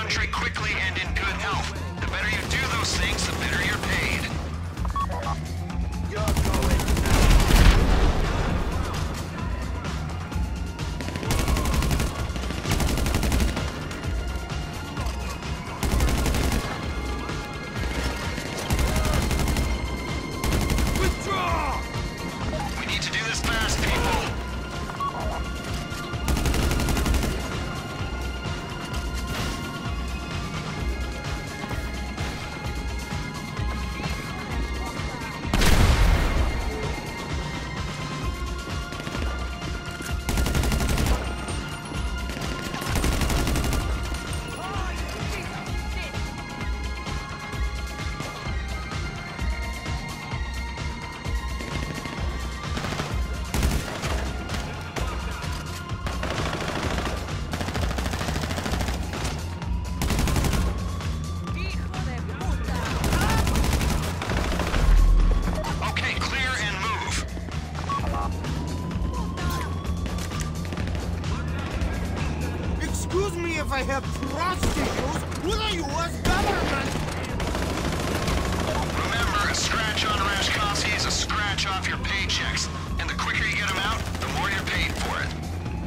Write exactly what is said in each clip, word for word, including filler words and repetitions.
country quickly and in good health. The better you do those things, the better you're paid. You're going Withdraw! We need to do this fast, people. Excuse me if I have trust issues with the U S government. Remember, a scratch on Rashkovsky is a scratch off your paychecks. And the quicker you get them out, the more you're paid for it.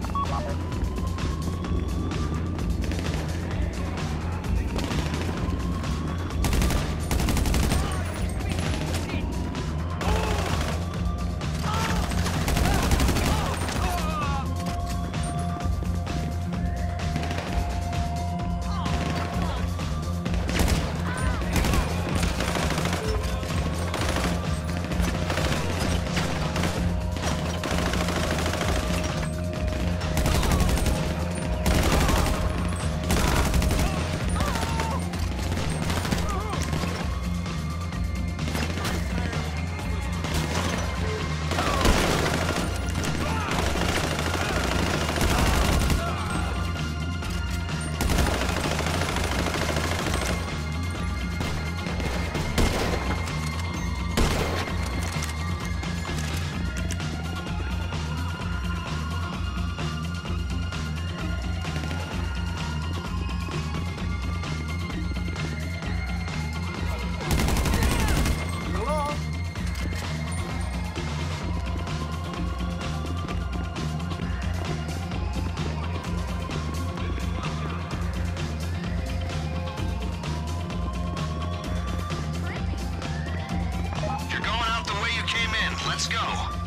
Let's go.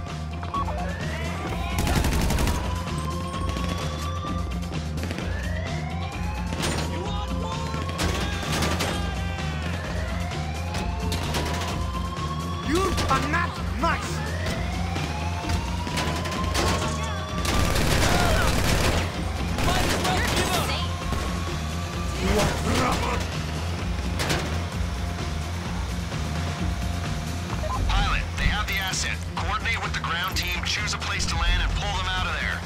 You are not nice. Pilot, they have the asset. Coordinate with the ground team, choose a place to land, and pull them out of there.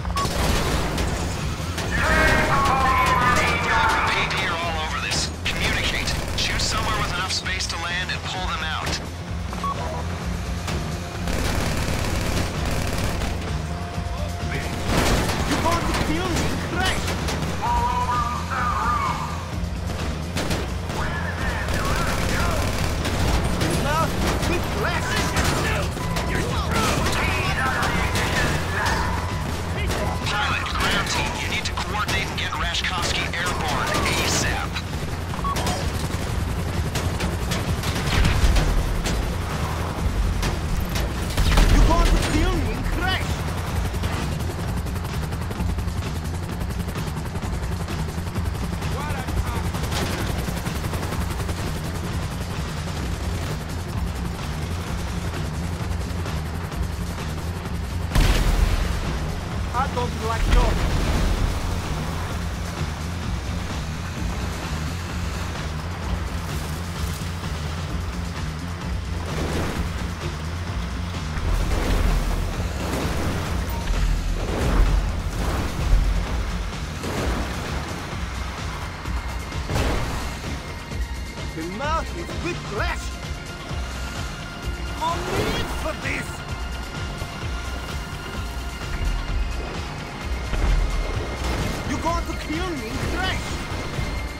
Paint here all over this. Communicate. Choose somewhere with enough space to land and pull them out. You're going to kill me, Christ! Enough with less! Pilot, ground team, you need to coordinate and get Rashkovsky airborne ASAP. You're going to kill me, Christ! I don't like your... The mouth is with flesh! No need for this! You're going to kill me, Christ!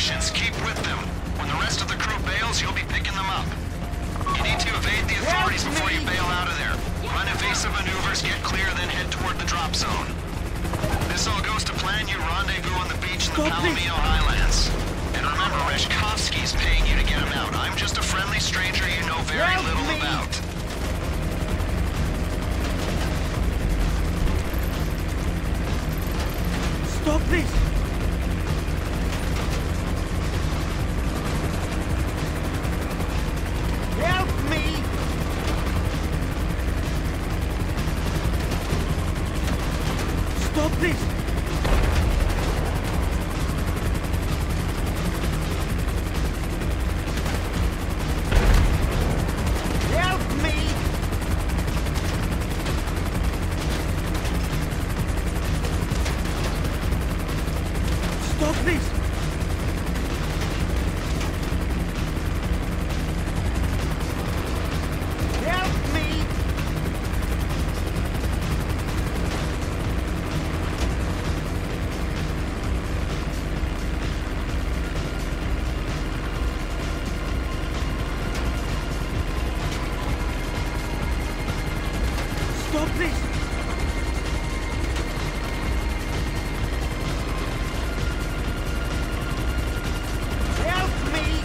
positions, keep with them. When the rest of the crew bails, you'll be picking them up. You need to evade the authorities before you bail out of there. Run evasive maneuvers, get clear, then head toward the drop zone. This all goes to plan, you rendezvous on the beach in the Palomino Highlands. And remember, Reshkovsky's paying you to get him out. I'm just a friendly stranger you know very Help little me. about. Stop this! Help me! Stop this! Help me! Stop this! Help me! Stop this! Help me!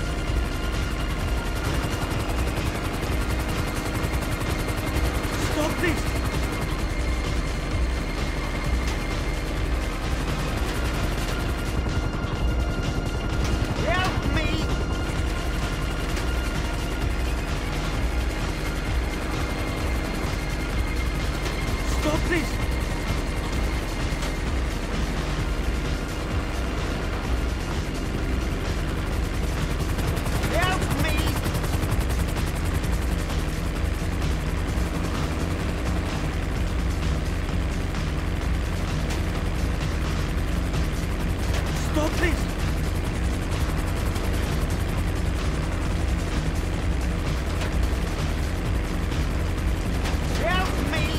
Stop this! Help me! Stop this! Help me! Stop this! Help me!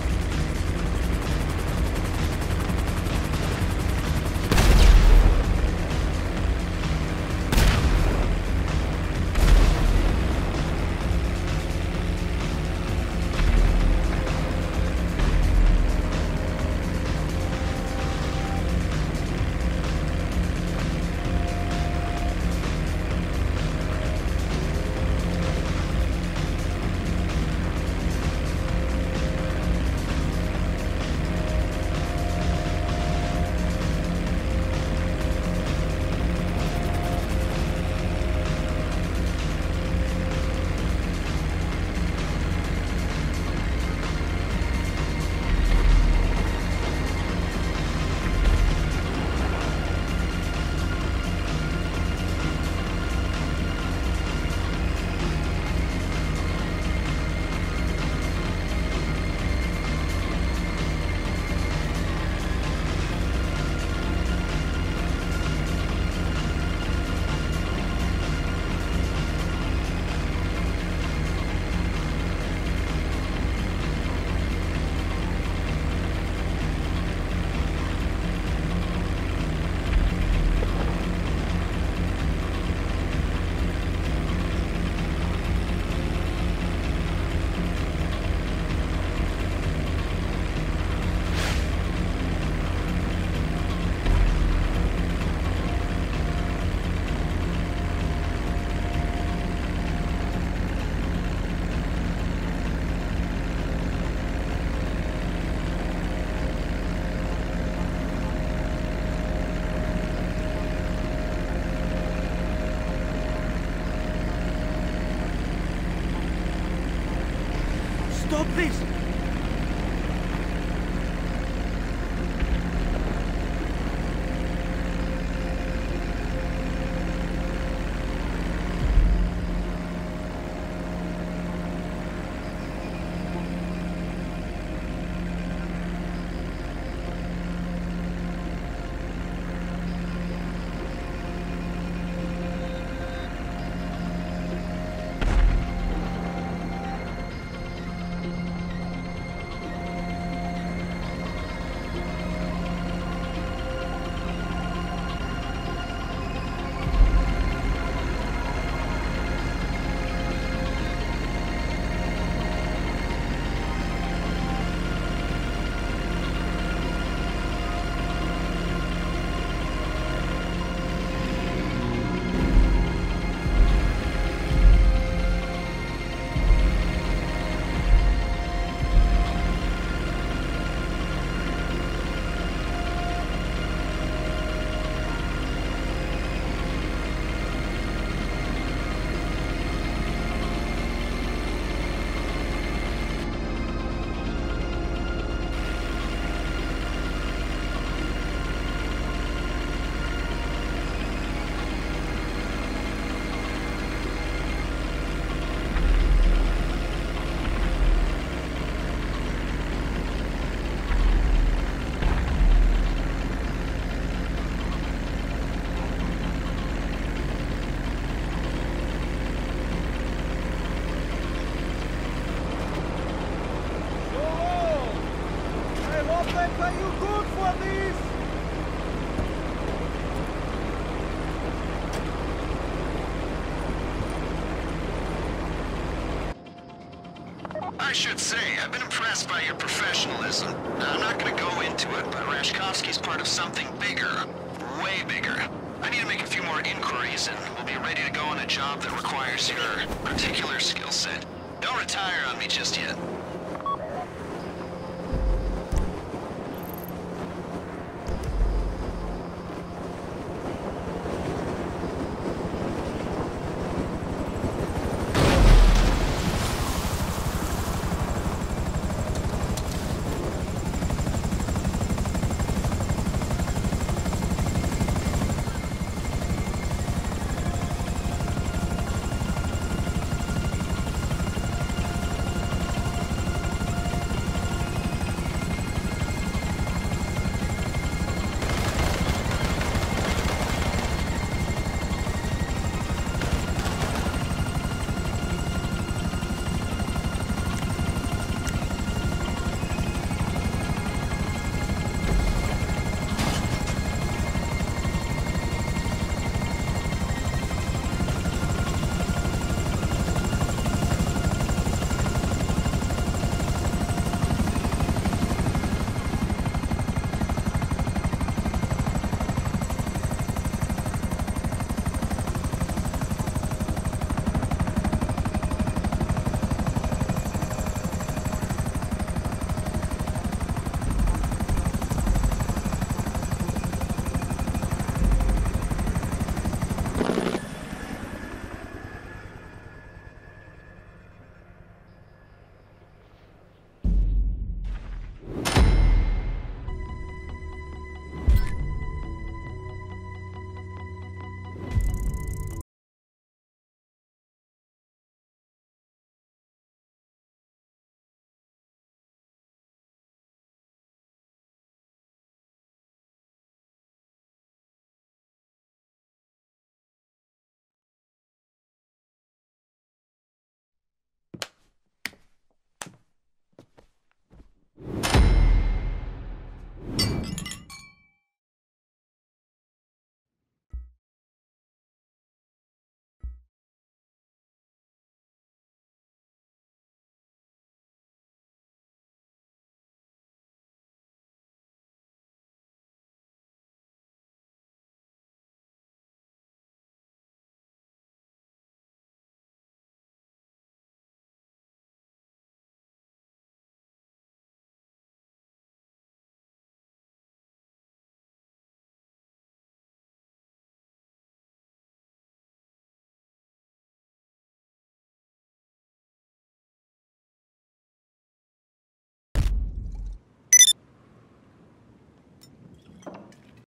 Stop this! should say, I've been impressed by your professionalism. Now, I'm not gonna go into it, but Rashkovsky's part of something bigger. Way bigger. I need to make a few more inquiries, and we'll be ready to go on a job that requires your particular skill set. Don't retire on me just yet.